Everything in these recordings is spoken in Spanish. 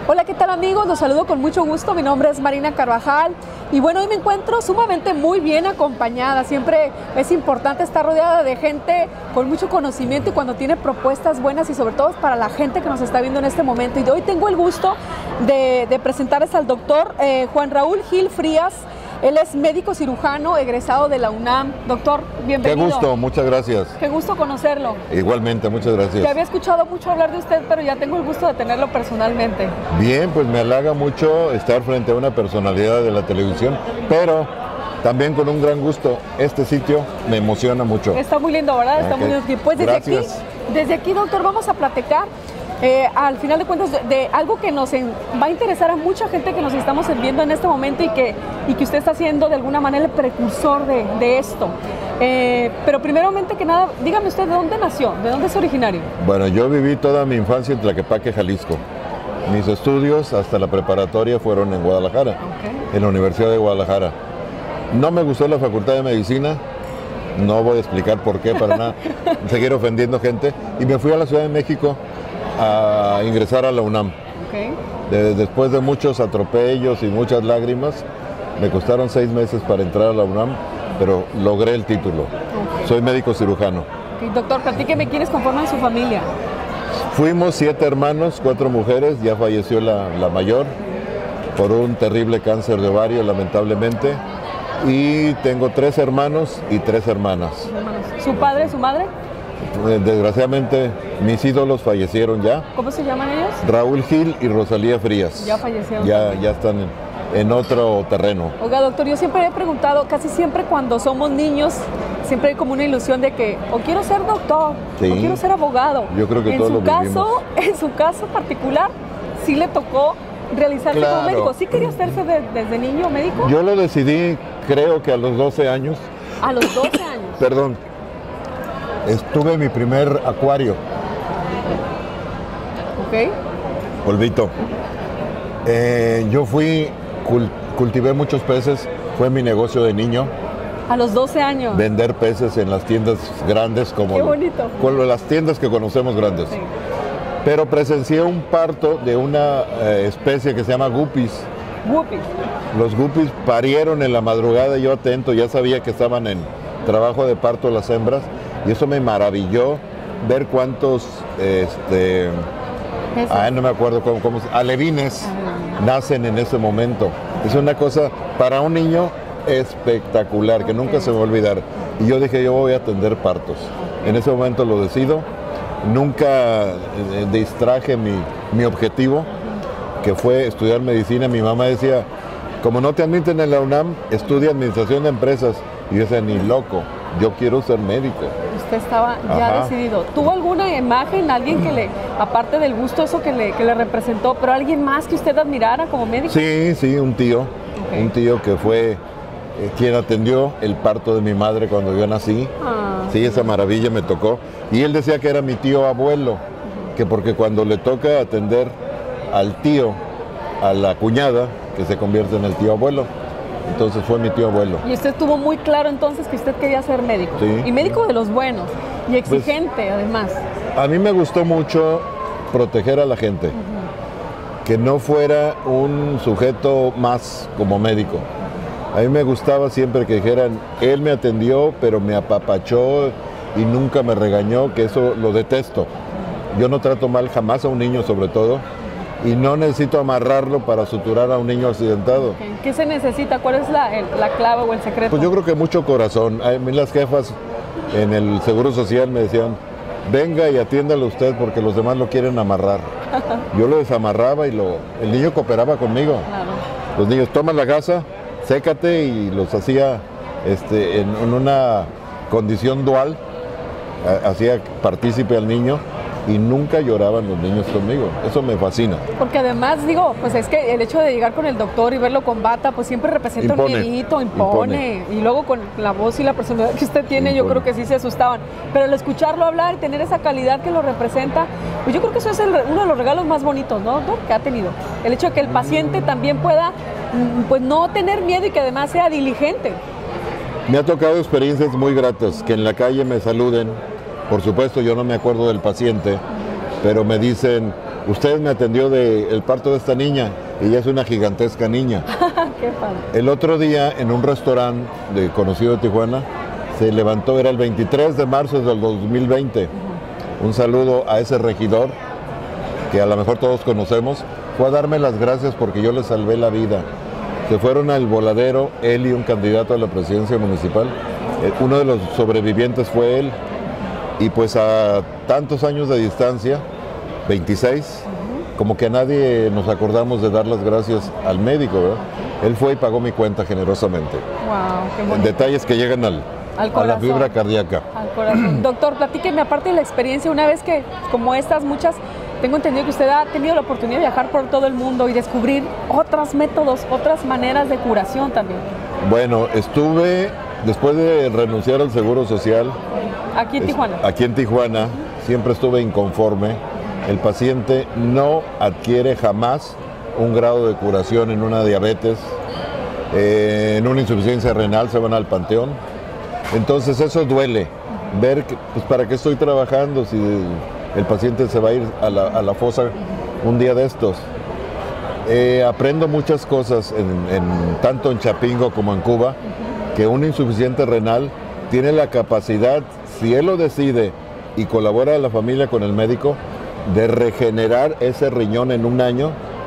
Hola, ¿qué tal amigos? Los saludo con mucho gusto, mi nombre es Marina Carvajal y bueno, hoy me encuentro sumamente muy bien acompañada. Siempre es importante estar rodeada de gente con mucho conocimiento y cuando tiene propuestas buenas y sobre todo para la gente que nos está viendo en este momento. Y hoy tengo el gusto de presentarles al doctor Juan Raúl Gil Frías. Él es médico cirujano egresado de la UNAM. Doctor, bienvenido. Qué gusto, muchas gracias. Qué gusto conocerlo. Igualmente, muchas gracias. Ya había escuchado mucho hablar de usted, pero ya tengo el gusto de tenerlo personalmente. Bien, pues me halaga mucho estar frente a una personalidad de la televisión, pero también con un gran gusto. Este sitio me emociona mucho. Está muy lindo, ¿verdad? Está muy lindo. Pues desde aquí, doctor, vamos a platicar. Al final de cuentas, de algo que nos va a interesar a mucha gente que nos estamos viendo en este momento y que usted está siendo de alguna manera el precursor de esto. Pero primeramente que nada, dígame usted, ¿de dónde nació? ¿De dónde es originario? Bueno, yo viví toda mi infancia en Tlaquepaque, Jalisco. Mis estudios hasta la preparatoria fueron en Guadalajara, en la Universidad de Guadalajara. No me gustó la Facultad de Medicina, no voy a explicar por qué, para nada seguir ofendiendo gente, y me fui a la Ciudad de México a ingresar a la UNAM. Después de muchos atropellos y muchas lágrimas, me costaron 6 meses para entrar a la UNAM, pero logré el título. Soy médico cirujano. Doctor, platíqueme, ¿quiénes conforman su familia? Fuimos 7 hermanos, 4 mujeres, ya falleció la mayor por un terrible cáncer de ovario, lamentablemente, y tengo 3 hermanos y 3 hermanas. ¿Su padre, su madre? Desgraciadamente mis ídolos fallecieron ya. ¿Cómo se llaman ellos? Raúl Gil y Rosalía Frías. Ya fallecieron. Ya están en otro terreno. Oiga, doctor, yo siempre he preguntado, casi siempre cuando somos niños, siempre hay como una ilusión de que o quiero ser doctor, sí, o quiero ser abogado. Yo creo que todos lo vivimos. En su caso particular, sí le tocó realizarse como médico. ¿Sí quería hacerse desde niño médico? Yo lo decidí, creo que a los 12 años. ¿A los 12 años? Perdón. Estuve en mi primer acuario. Polvito. Yo cultivé muchos peces, fue mi negocio de niño. ¿A los 12 años? Vender peces en las tiendas grandes como... ¡Qué bonito! Las tiendas que conocemos grandes. Sí. Pero presencié un parto de una especie que se llama guppies. ¿Guppies? Los guppies parieron en la madrugada, yo atento, ya sabía que estaban en trabajo de parto las hembras. Y eso me maravilló, ver cuántos, no me acuerdo cómo alevines nacen en ese momento. Es una cosa para un niño espectacular, que nunca se me va a olvidar. Y yo dije, yo voy a atender partos. En ese momento lo decido. Nunca distraje mi objetivo, que fue estudiar medicina. Mi mamá decía, como no te admiten en la UNAM, estudia administración de empresas. Y yo decía, ni loco, yo quiero ser médico. Usted estaba ya decidido. ¿Tuvo alguna imagen, alguien que aparte del gusto eso que le representó, pero alguien más que usted admirara como médico? Sí, un tío. Un tío que fue quien atendió el parto de mi madre cuando yo nací. Sí, esa maravilla me tocó. Y él decía que era mi tío abuelo, que porque cuando le toca atender al tío, a la cuñada, que se convierte en el tío abuelo. Entonces fue mi tío abuelo. Y usted tuvo muy claro entonces que usted quería ser médico. Sí. Y médico de los buenos. Y exigente, además. A mí me gustó mucho proteger a la gente. Que no fuera un sujeto más como médico. A mí me gustaba siempre que dijeran, él me atendió, pero me apapachó y nunca me regañó, que eso lo detesto. Yo no trato mal jamás a un niño, sobre todo. Y no necesito amarrarlo para suturar a un niño accidentado. ¿Qué se necesita? ¿Cuál es la clave o el secreto? Pues yo creo que mucho corazón. A mí las jefas en el Seguro Social me decían, venga y atiéndalo usted porque los demás lo quieren amarrar. Yo lo desamarraba y el niño cooperaba conmigo. Claro. Los niños, toman la gasa, sécate, y los hacía en una condición dual, hacía partícipe al niño. Y nunca lloraban los niños conmigo. Eso me fascina. Porque además, digo, pues es que el hecho de llegar con el doctor y verlo con bata, pues siempre representa un miedito, impone. Y luego con la voz y la personalidad que usted tiene, yo creo que sí se asustaban. Pero al escucharlo hablar y tener esa calidad que lo representa, pues yo creo que eso es uno de los regalos más bonitos, ¿no, doctor? Que ha tenido. El hecho de que el paciente también pueda, pues no tener miedo y que además sea diligente. Me ha tocado experiencias muy gratas, que en la calle me saluden. Por supuesto, yo no me acuerdo del paciente, pero me dicen, usted me atendió del parto de esta niña, ella es una gigantesca niña. Qué padre. El otro día en un restaurante conocido de Tijuana, se levantó, era el 23 de marzo del 2020. Un saludo a ese regidor, que a lo mejor todos conocemos, fue a darme las gracias porque yo le salvé la vida. Se fueron al voladero, él y un candidato a la presidencia municipal. Uno de los sobrevivientes fue él. Y pues a tantos años de distancia, 26, como que a nadie nos acordamos de dar las gracias al médico, ¿verdad? Él fue y pagó mi cuenta generosamente. Wow, qué bonito. Detalles que llegan a la fibra cardíaca. Al corazón. Doctor, platíqueme, aparte de la experiencia, una vez que, como estas, muchas, tengo entendido que usted ha tenido la oportunidad de viajar por todo el mundo y descubrir otros métodos, otras maneras de curación también. Bueno, estuve, después de renunciar al Seguro Social, aquí en Tijuana. Aquí en Tijuana, siempre estuve inconforme. El paciente no adquiere jamás un grado de curación en una diabetes, en una insuficiencia renal, se van al panteón. Entonces eso duele, ver que, pues, para qué estoy trabajando si el paciente se va a ir a la fosa un día de estos. Aprendo muchas cosas, tanto en Chapingo como en Cuba, que un insuficiente renal tiene la capacidad, si él lo decide y colabora a la familia con el médico, de regenerar ese riñón en un año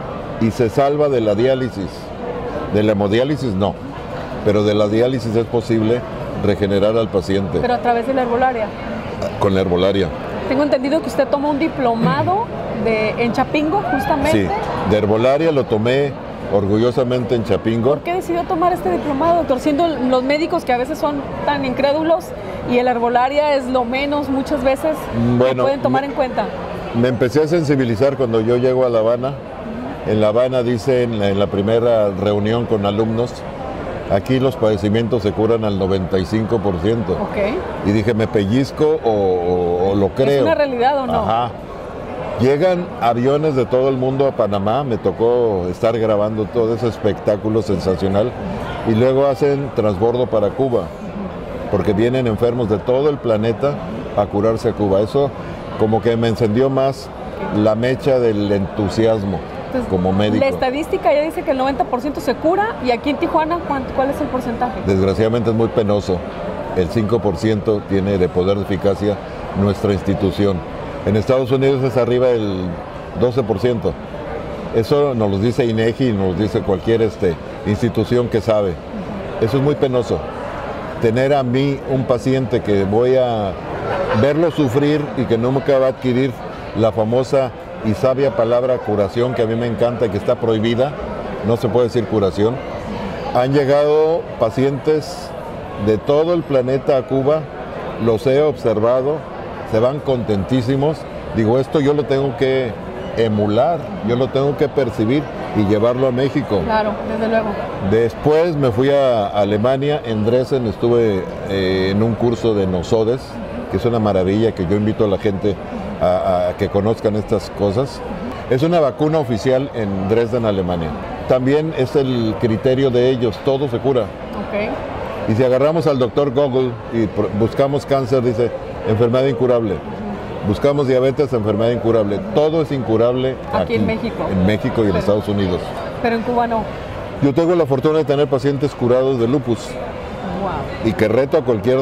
y se salva de la diálisis. De la hemodiálisis no, pero de la diálisis es posible regenerar al paciente. Pero a través de la herbolaria. Con la herbolaria. Tengo entendido que usted tomó un diplomado en Chapingo, justamente. Sí, de herbolaria lo tomé orgullosamente en Chapingo. ¿Por qué decidió tomar este diplomado, doctor? Siendo los médicos que a veces son tan incrédulos y la herbolaria es lo menos muchas veces que pueden tomar en cuenta. Me empecé a sensibilizar cuando yo llego a La Habana. En La Habana dicen en la primera reunión con alumnos, aquí los padecimientos se curan al 95%. Okay. Y dije, ¿me pellizco o lo creo? ¿Es una realidad o no? Ajá. Llegan aviones de todo el mundo a Panamá, me tocó estar grabando todo ese espectáculo sensacional, y luego hacen transbordo para Cuba, porque vienen enfermos de todo el planeta a curarse a Cuba. Eso como que me encendió más la mecha del entusiasmo. Entonces, como médico. La estadística ya dice que el 90% se cura, y aquí en Tijuana, ¿cuál es el porcentaje? Desgraciadamente es muy penoso. El 5% tiene de poder de eficacia nuestra institución. En Estados Unidos es arriba del 12%. Eso nos lo dice INEGI y nos lo dice cualquier institución que sabe. Eso es muy penoso. Tener a mí un paciente que voy a verlo sufrir y que no me va a adquirir la famosa y sabia palabra curación, que a mí me encanta y que está prohibida, no se puede decir curación. Han llegado pacientes de todo el planeta a Cuba, los he observado, se van contentísimos. Digo, esto yo lo tengo que emular, yo lo tengo que percibir y llevarlo a México. Claro, desde luego. Después me fui a Alemania, en Dresden estuve en un curso de Nosodes, que es una maravilla, que yo invito a la gente a que conozcan estas cosas. Es una vacuna oficial en Dresden, Alemania. También es el criterio de ellos, todo se cura. Okay. Y si agarramos al doctor Google y buscamos cáncer, dice enfermedad incurable. Buscamos diabetes, enfermedad incurable. Todo es incurable aquí en México. En México y en Estados Unidos. Pero en Cuba no. Yo tengo la fortuna de tener pacientes curados de lupus. Wow. Y que reto a cualquier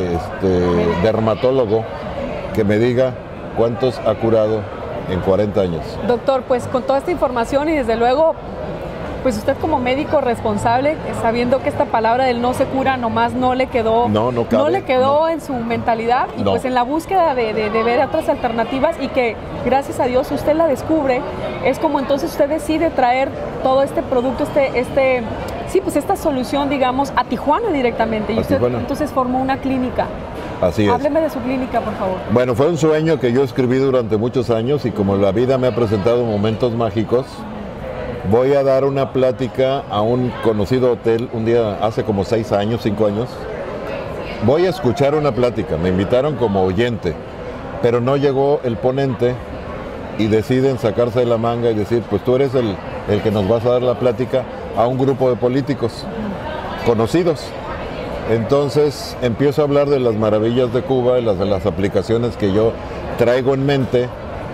dermatólogo que me diga cuántos ha curado en 40 años. Doctor, pues con toda esta información y desde luego, pues usted como médico responsable, sabiendo que esta palabra del no se cura nomás no le quedó, no le quedó en su mentalidad, y pues en la búsqueda de ver otras alternativas, y que gracias a Dios usted la descubre, es como entonces usted decide traer todo este producto, pues esta solución, digamos, a Tijuana directamente, y usted entonces formó una clínica. Así es. Hábleme de su clínica, por favor. Bueno, fue un sueño que yo escribí durante muchos años, y como la vida me ha presentado momentos mágicos, voy a dar una plática a un conocido hotel un día hace como 5 años. Voy a escuchar una plática, me invitaron como oyente, pero no llegó el ponente y deciden sacarse de la manga y decir, pues tú eres el que nos vas a dar la plática a un grupo de políticos conocidos. Entonces empiezo a hablar de las maravillas de Cuba y de las aplicaciones que yo traigo en mente,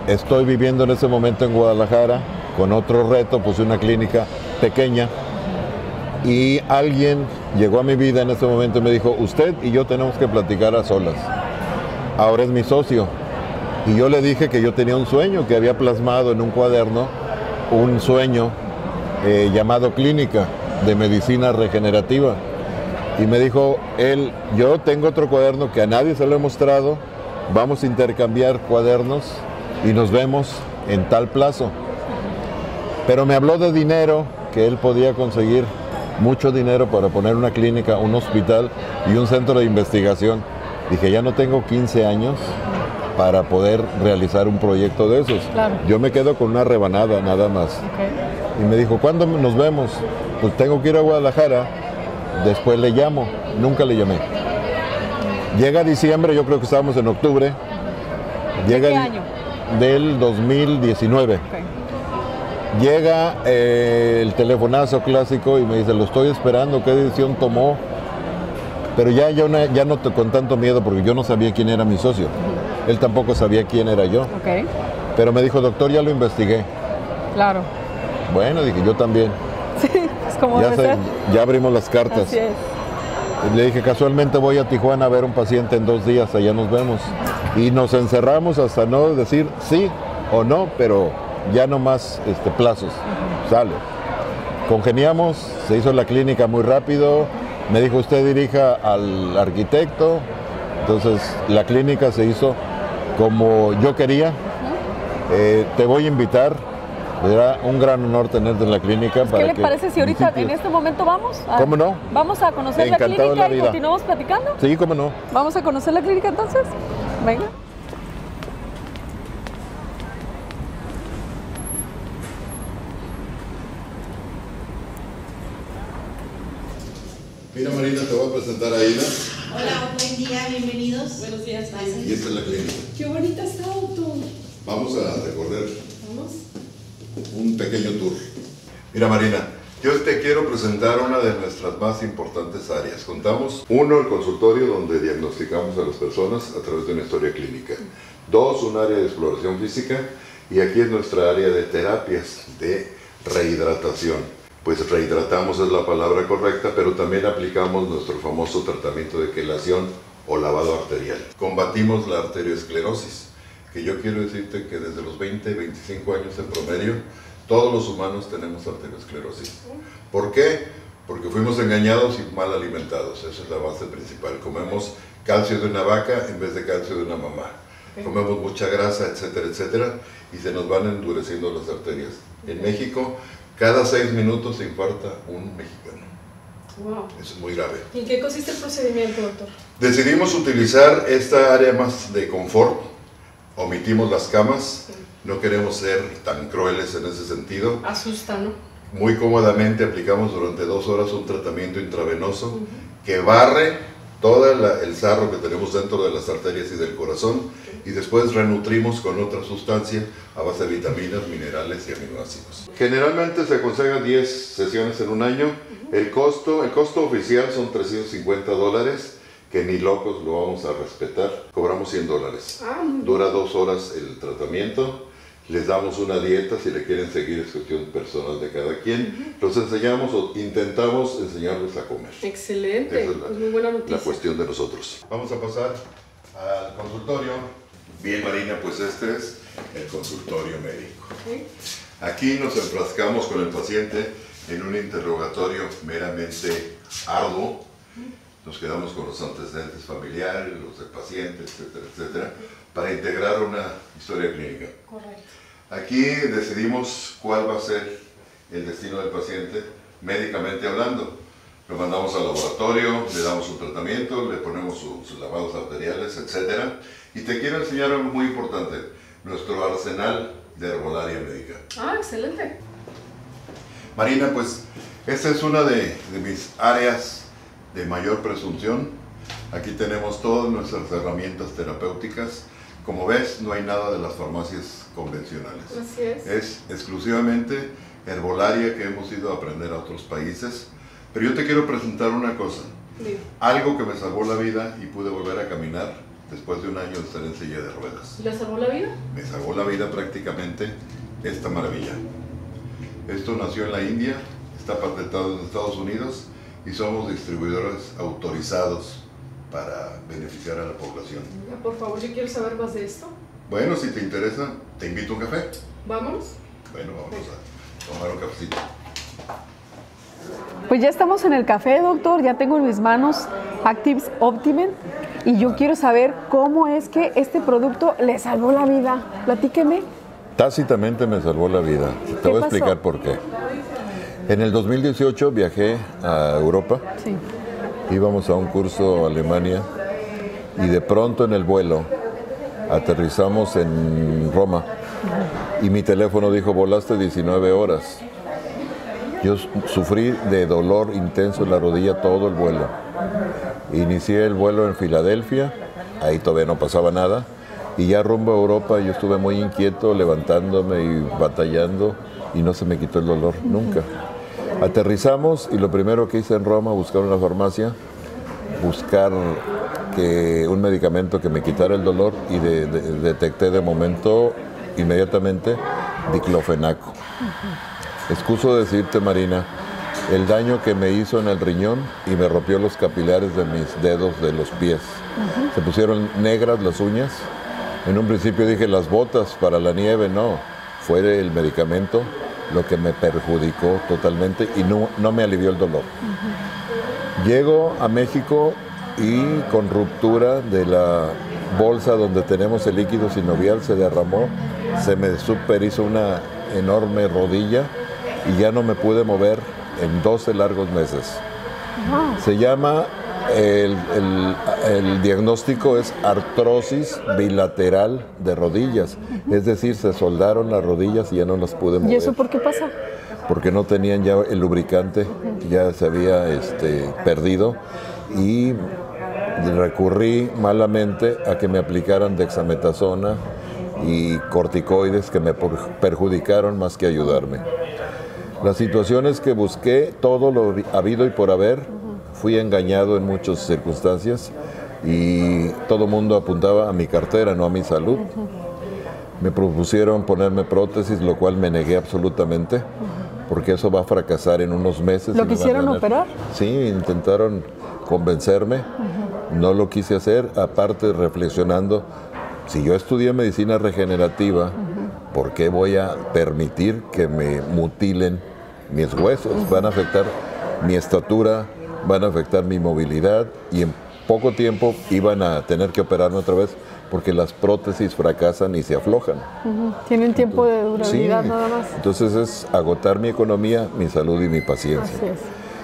Estoy viviendo en ese momento en Guadalajara con otro reto, puse una clínica pequeña y alguien llegó a mi vida en ese momento y me dijo, usted y yo tenemos que platicar a solas. Ahora es mi socio. Y yo le dije que yo tenía un sueño, que había plasmado en un cuaderno un sueño llamado Clínica de Medicina Regenerativa. Y me dijo él, yo tengo otro cuaderno que a nadie se lo he mostrado, vamos a intercambiar cuadernos y nos vemos en tal plazo. Pero me habló de dinero, que él podía conseguir mucho dinero para poner una clínica, un hospital y un centro de investigación. Dije, ya no tengo 15 años para poder realizar un proyecto de esos. Claro. Yo me quedo con una rebanada nada más. Okay. Y me dijo, ¿cuándo nos vemos? Pues tengo que ir a Guadalajara, después le llamo. Nunca le llamé. Llega diciembre, yo creo que estábamos en octubre. Llega ¿Qué año? Del 2019. Okay. Llega el telefonazo clásico y me dice, lo estoy esperando, ¿qué decisión tomó? Pero ya no con tanto miedo porque yo no sabía quién era mi socio. Él tampoco sabía quién era yo. Okay. Pero me dijo, doctor, ya lo investigué. Claro. Bueno, dije, yo también. Sí, es como debe ser. Ya abrimos las cartas. Así es. Le dije, casualmente voy a Tijuana a ver un paciente en 2 días, allá nos vemos. Y nos encerramos hasta no decir sí o no, pero ya no más plazos. Sale. Congeniamos, se hizo la clínica muy rápido. Me dijo, usted dirija al arquitecto. Entonces la clínica se hizo como yo quería. Te voy a invitar. Será un gran honor tenerte en la clínica. ¿Qué le parece si ahorita en este momento vamos? ¿Cómo no? Vamos a conocer la clínica y continuamos platicando. Sí, cómo no. Vamos a conocer la clínica entonces. Venga. Mira, Marina, te voy a presentar a Aida. Hola, buen día, bienvenidos. Buenos días. Y esta es la clínica. Qué bonita está, doctor. Vamos a recorrer Vamos. un pequeño tour. Mira, Marina, yo te quiero presentar una de nuestras más importantes áreas. Contamos, 1, el consultorio donde diagnosticamos a las personas a través de una historia clínica. 2, un área de exploración física. Y aquí es nuestra área de terapias, de rehidratación. Pues rehidratamos es la palabra correcta, pero también aplicamos nuestro famoso tratamiento de quelación o lavado arterial. Combatimos la arteriosclerosis, que yo quiero decirte que desde los 20, 25 años en promedio, todos los humanos tenemos arteriosclerosis. ¿Por qué? Porque fuimos engañados y mal alimentados. Esa es la base principal. Comemos calcio de una vaca en vez de calcio de una mamá. Comemos mucha grasa, etcétera, etcétera, y se nos van endureciendo las arterias. En México, cada 6 minutos se infarta un mexicano. Wow. Eso es muy grave. ¿Y en qué consiste el procedimiento, doctor? Decidimos utilizar esta área más de confort. Omitimos las camas. No queremos ser tan crueles en ese sentido. Asusta, ¿no? Muy cómodamente aplicamos durante 2 horas un tratamiento intravenoso que barre todo el sarro que tenemos dentro de las arterias y del corazón, y después renutrimos con otra sustancia a base de vitaminas, minerales y aminoácidos. Generalmente se aconsejan 10 sesiones en un año. El costo oficial son $350, que ni locos lo vamos a respetar. Cobramos $100. Dura 2 horas el tratamiento. Les damos una dieta, si le quieren seguir es cuestión personal de cada quien. Los enseñamos o intentamos enseñarles a comer. Excelente, Esa es muy buena noticia. la cuestión de nosotros. Vamos a pasar al consultorio. Bien, Marina, pues este es el consultorio médico. Aquí nos enfrascamos con el paciente en un interrogatorio meramente arduo. Nos quedamos con los antecedentes familiares, los del paciente, etcétera, etcétera, para integrar una historia clínica. Correcto. Aquí decidimos cuál va a ser el destino del paciente, médicamente hablando. Lo mandamos al laboratorio, le damos un tratamiento, le ponemos sus lavados arteriales, etcétera. Y te quiero enseñar algo muy importante, nuestro arsenal de herbolaria médica. Ah, excelente. Marina, pues esta es una de mis áreas de mayor presunción. Aquí tenemos todas nuestras herramientas terapéuticas. Como ves, no hay nada de las farmacias convencionales. Así es. Es exclusivamente herbolaria que hemos ido a aprender a otros países. Pero yo te quiero presentar una cosa. Bien. Algo que me salvó la vida y pude volver a caminar después de un año de estar en silla de ruedas. ¿Le salvó la vida? Me salvó la vida prácticamente esta maravilla. Esto nació en la India, está patentado en Estados Unidos y somos distribuidores autorizados para beneficiar a la población. Ya, por favor, yo quiero saber más de esto. Bueno, si te interesa, te invito a un café. ¿Vámonos? Bueno, vamos a tomar un cafecito. Pues ya estamos en el café, doctor. Ya tengo en mis manos Actives Optimen y yo quiero saber cómo es que este producto le salvó la vida. Platíqueme. Tácitamente me salvó la vida. Te voy a pasó? explicar por qué. En el 2018 viajé a Europa. Sí. Íbamos a un curso a Alemania y de pronto en el vuelo aterrizamos en Roma y mi teléfono dijo, volaste 19 horas. Yo sufrí de dolor intenso en la rodilla todo el vuelo. Inicié el vuelo en Filadelfia, ahí todavía no pasaba nada, y ya rumbo a Europa yo estuve muy inquieto, levantándome y batallando, y no se me quitó el dolor, nunca. Aterrizamos y lo primero que hice en Roma, buscar una farmacia, buscar un medicamento que me quitara el dolor, y detecté de momento, inmediatamente, diclofenaco. Excuso decirte, Marina, el daño que me hizo en el riñón y me rompió los capilares de mis dedos de los pies. Se pusieron negras las uñas. En un principio dije las botas para la nieve, no. Fue el medicamento lo que me perjudicó totalmente y no me alivió el dolor. Llego a México y con ruptura de la bolsa donde tenemos el líquido sinovial se derramó, se me hizo una enorme rodilla y ya no me pude mover en 12 largos meses. Se llama, el diagnóstico es artrosis bilateral de rodillas, es decir, se soldaron las rodillas y ya no las pude mover. ¿Y eso por qué pasa? Porque no tenían ya el lubricante, ya se había perdido y recurrí malamente a que me aplicaran dexametasona y corticoides que me perjudicaron más que ayudarme. La situación es que busqué todo lo habido y por haber, fui engañado en muchas circunstancias y todo el mundo apuntaba a mi cartera, no a mi salud. Me propusieron ponerme prótesis, lo cual me negué absolutamente, porque eso va a fracasar en unos meses. ¿Lo quisieron operar? Sí, intentaron convencerme, no lo quise hacer, aparte reflexionando, si yo estudié medicina regenerativa, ¿por qué voy a permitir que me mutilen mis huesos? Van a afectar mi estatura, van a afectar mi movilidad y en poco tiempo iban a tener que operarme otra vez porque las prótesis fracasan y se aflojan. Tienen tiempo de durabilidad Sí, nada más. entonces es agotar mi economía, mi salud y mi paciencia. Así es.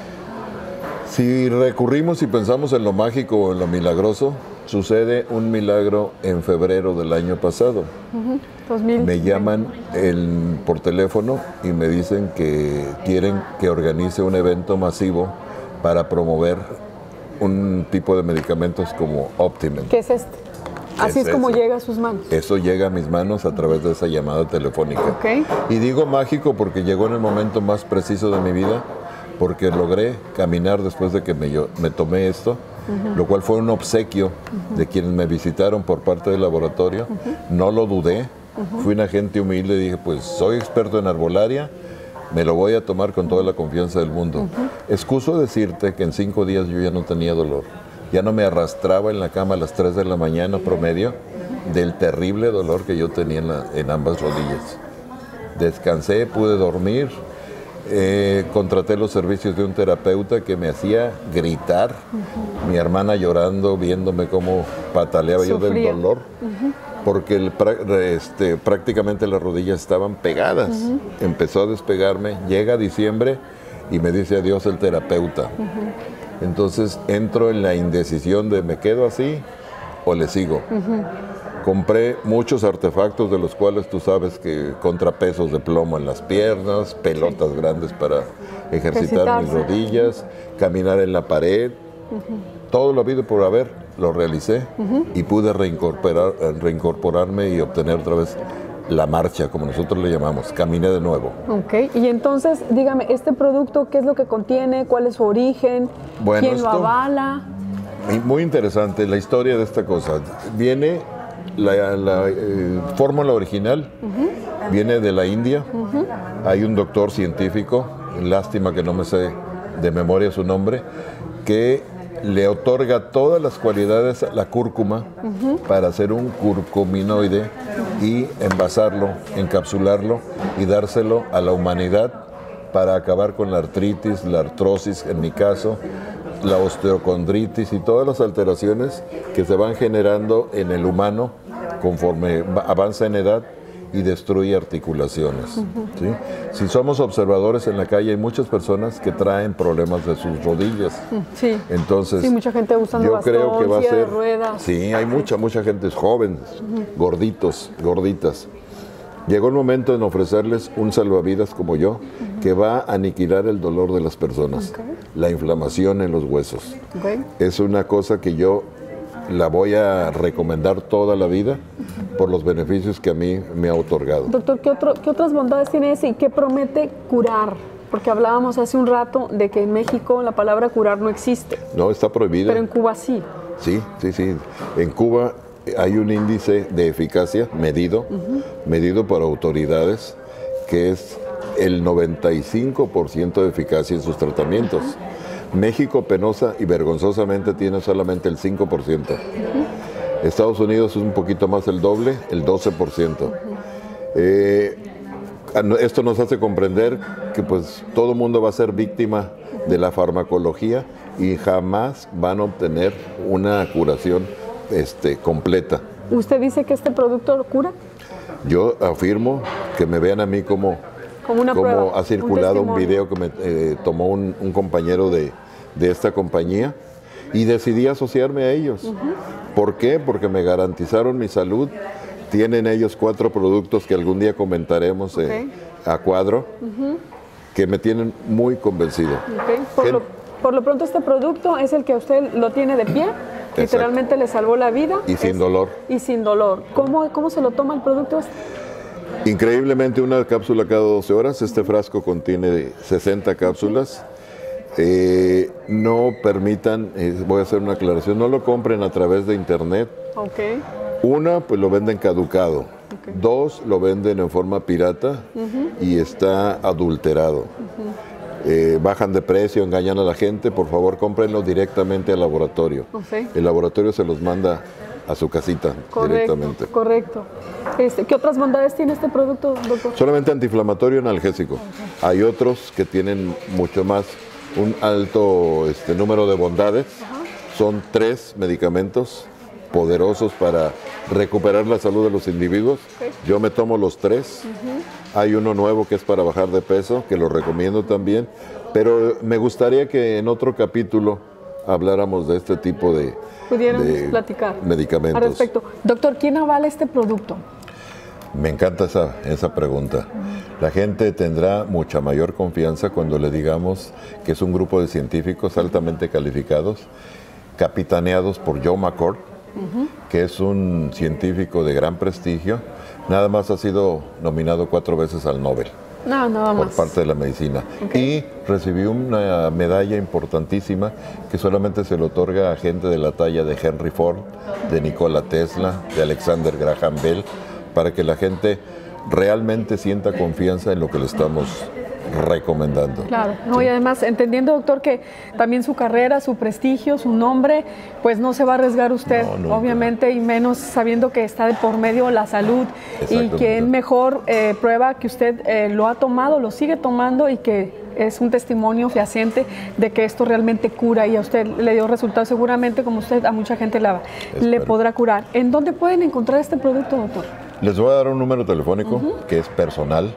Si recurrimos y pensamos en lo mágico o en lo milagroso, sucede un milagro en febrero del año pasado. 2000. Me llaman por teléfono y me dicen que quieren que organice un evento masivo para promover un tipo de medicamentos como Optimen. ¿Qué es este? Así es como llega a sus manos. Eso llega a mis manos a través de esa llamada telefónica. Ok. Y digo mágico porque llegó en el momento más preciso de mi vida, porque logré caminar después de que me tomé esto, lo cual fue un obsequio de quienes me visitaron por parte del laboratorio. No lo dudé, fui una gente humilde y dije, pues soy experto en arbolaria, me lo voy a tomar con toda la confianza del mundo. Excuso decirte que en 5 días yo ya no tenía dolor, ya no me arrastraba en la cama a las 3 de la mañana promedio del terrible dolor que yo tenía en ambas rodillas. Descansé, pude dormir. Contraté los servicios de un terapeuta que me hacía gritar, mi hermana llorando, viéndome cómo pataleaba yo del dolor, porque prácticamente las rodillas estaban pegadas. Empezó a despegarme, llega diciembre y me dice adiós el terapeuta. Entonces entro en la indecisión de me quedo así o le sigo. Compré muchos artefactos de los cuales tú sabes que contrapesos de plomo en las piernas, pelotas grandes para ejercitar mis rodillas, caminar en la pared. Todo lo habido por haber lo realicé y pude reincorporarme y obtener otra vez la marcha, como nosotros le llamamos. Caminé de nuevo. Ok, y entonces, dígame, ¿este producto qué es lo que contiene? ¿Cuál es su origen? Bueno, ¿Quién lo avala? Muy interesante la historia de esta cosa. Viene la fórmula original, viene de la India. Hay un doctor científico, lástima que no me sé de memoria su nombre, que le otorga todas las cualidades a la cúrcuma para hacer un curcuminoide y envasarlo, encapsularlo y dárselo a la humanidad para acabar con la artritis, la artrosis, en mi caso, la osteocondritis y todas las alteraciones que se van generando en el humano conforme avanza en edad y destruye articulaciones. ¿Sí? Si somos observadores en la calle, hay muchas personas que traen problemas de sus rodillas. Sí. Entonces, sí, mucha gente usando yo bastón, creo que va a silla de ser... ruedas. Sí, hay mucha gente joven, gorditos, gorditas. Llegó el momento en ofrecerles un salvavidas como yo, que va a aniquilar el dolor de las personas, la inflamación en los huesos. Es una cosa que yo la voy a recomendar toda la vida por los beneficios que a mí me ha otorgado. Doctor, ¿qué otras bondades tiene ese y qué promete curar? Porque hablábamos hace un rato de que en México la palabra curar no existe. No, está prohibida. Pero en Cuba sí. Sí. En Cuba hay un índice de eficacia medido por autoridades, que es el 95% de eficacia en sus tratamientos. México penosa y vergonzosamente tiene solamente el 5%. Estados Unidos es un poquito más el doble, el 12%. Esto nos hace comprender que pues todo mundo va a ser víctima de la farmacología y jamás van a obtener una curación completa. ¿Usted dice que este producto cura? Yo afirmo que me vean a mí como una prueba, ha circulado un video que me tomó un compañero de esta compañía y decidí asociarme a ellos. ¿Por qué? Porque me garantizaron mi salud. Tienen ellos 4 productos que algún día comentaremos a cuadro, que me tienen muy convencido. Por lo pronto este producto es el que usted lo tiene de pie. Exacto. Literalmente le salvó la vida. Y sin dolor. Y sin dolor. ¿Cómo se lo toma el producto? Increíblemente una cápsula cada 12 horas. Este frasco contiene 60 cápsulas. No permitan, voy a hacer una aclaración, no lo compren a través de internet. Una, pues lo venden caducado. 2, lo venden en forma pirata y está adulterado. Bajan de precio, engañan a la gente. Por favor, cómprenlo directamente al laboratorio. El laboratorio se los manda a su casita directamente. Correcto. ¿Qué otras bondades tiene este producto, doctor? Solamente antiinflamatorio y analgésico. Hay otros que tienen mucho más, un alto número de bondades. Son 3 medicamentos poderosos para recuperar la salud de los individuos. Yo me tomo los 3. Hay uno nuevo que es para bajar de peso, que lo recomiendo también, pero me gustaría que en otro capítulo habláramos de este tipo de platicar medicamentos. Al respecto. Doctor, ¿quién avala este producto? Me encanta esa pregunta. La gente tendrá mucha mayor confianza cuando le digamos que es un grupo de científicos altamente calificados, capitaneados por Joe McCord, que es un científico de gran prestigio. Nada más ha sido nominado 4 veces al Nobel. Nada por más. parte de la medicina. Y recibió una medalla importantísima que solamente se le otorga a gente de la talla de Henry Ford, de Nikola Tesla, de Alexander Graham Bell, para que la gente realmente sienta confianza en lo que le estamos recomendando. Claro, y además entendiendo, doctor, que también su carrera, su prestigio, su nombre, pues no se va a arriesgar usted, obviamente, y menos sabiendo que está de por medio la salud y que es mejor prueba que usted lo ha tomado, lo sigue tomando y que es un testimonio fehaciente de que esto realmente cura y a usted le dio resultados seguramente, como usted a mucha gente le podrá curar. ¿En dónde pueden encontrar este producto, doctor? Les voy a dar un número telefónico que es personal,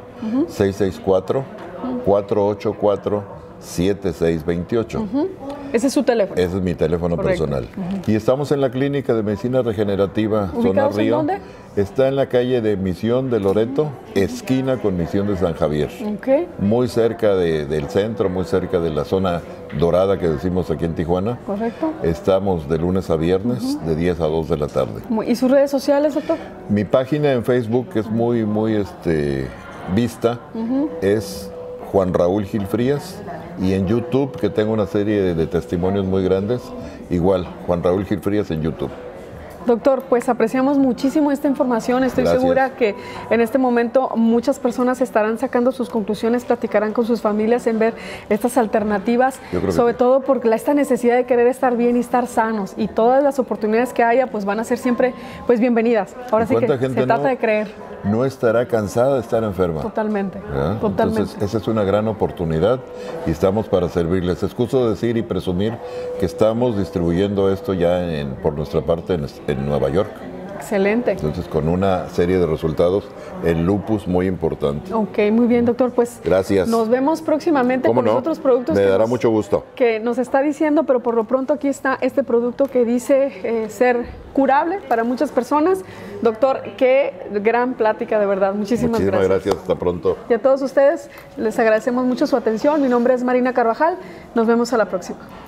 664-484-7628. Ese es su teléfono. Ese es mi teléfono personal. Y estamos en la Clínica de Medicina Regenerativa Zona Río. ¿Dónde? Está en la calle de Misión de Loreto, esquina con Misión de San Javier. Muy cerca del centro, muy cerca de la zona dorada que decimos aquí en Tijuana. Correcto. Estamos de lunes a viernes, de 10 a 2 de la tarde. ¿Y sus redes sociales, doctor? Mi página en Facebook es muy vista. Es Juan Raúl Gil Frías Y en YouTube, que tengo una serie de testimonios muy grandes, igual, Juan Raúl Gil Frías en YouTube. Doctor, pues apreciamos muchísimo esta información. Estoy Gracias. segura que en este momento muchas personas estarán sacando sus conclusiones, platicarán con sus familias en ver estas alternativas, Yo creo que sobre sí. todo porque esta necesidad de querer estar bien y estar sanos, y todas las oportunidades que haya pues van a ser siempre pues bienvenidas. Ahora sí que ¿Cuánta gente se trata de creer. no estará cansada de estar enferma? Totalmente, ¿Verdad? totalmente. Entonces, esa es una gran oportunidad y estamos para servirles. Excuso decir y presumir que estamos distribuyendo esto ya por nuestra parte en Nueva York. Excelente. Entonces, con una serie de resultados en lupus muy importante. Ok, muy bien, doctor. Pues Gracias. nos vemos próximamente ¿Cómo con los no? otros productos Me que dará nos- mucho gusto. que nos está diciendo, pero por lo pronto aquí está este producto que dice ser curable para muchas personas. Doctor, qué gran plática, de verdad. Muchísimas Gracias. Hasta pronto. Y a todos ustedes les agradecemos mucho su atención. Mi nombre es Marina Carvajal. Nos vemos a la próxima.